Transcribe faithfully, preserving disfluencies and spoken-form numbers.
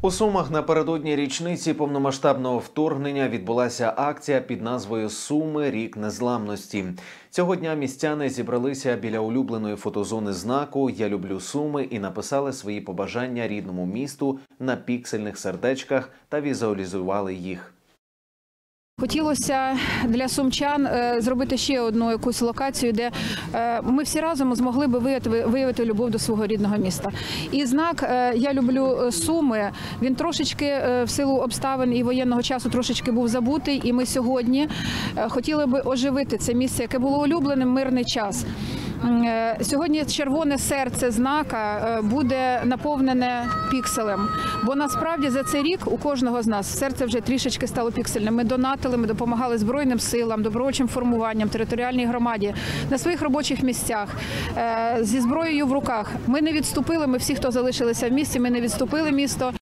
У Сумах напередодні річниці повномасштабного вторгнення відбулася акція під назвою «Суми. Рік незламності». Цього дня містяни зібралися біля улюбленої фотозони знаку «Я люблю Суми» і написали свої побажання рідному місту на піксельних сердечках та візуалізували їх. Хотілося для сумчан зробити ще одну якусь локацію, де ми всі разом змогли би виявити, виявити любов до свого рідного міста. І знак «Я люблю Суми», він трошечки в силу обставин і воєнного часу трошечки був забутий. І ми сьогодні хотіли би оживити це місце, яке було улюбленим в мирний час. Сьогодні червоне серце знака буде наповнене пікселем, бо насправді за цей рік у кожного з нас серце вже трішечки стало піксельним. Ми донатили, ми допомагали Збройним силам, добровольчим формуванням, територіальній громаді, на своїх робочих місцях, зі зброєю в руках. Ми не відступили, ми всі, хто залишилися в місті, ми не відступили місто.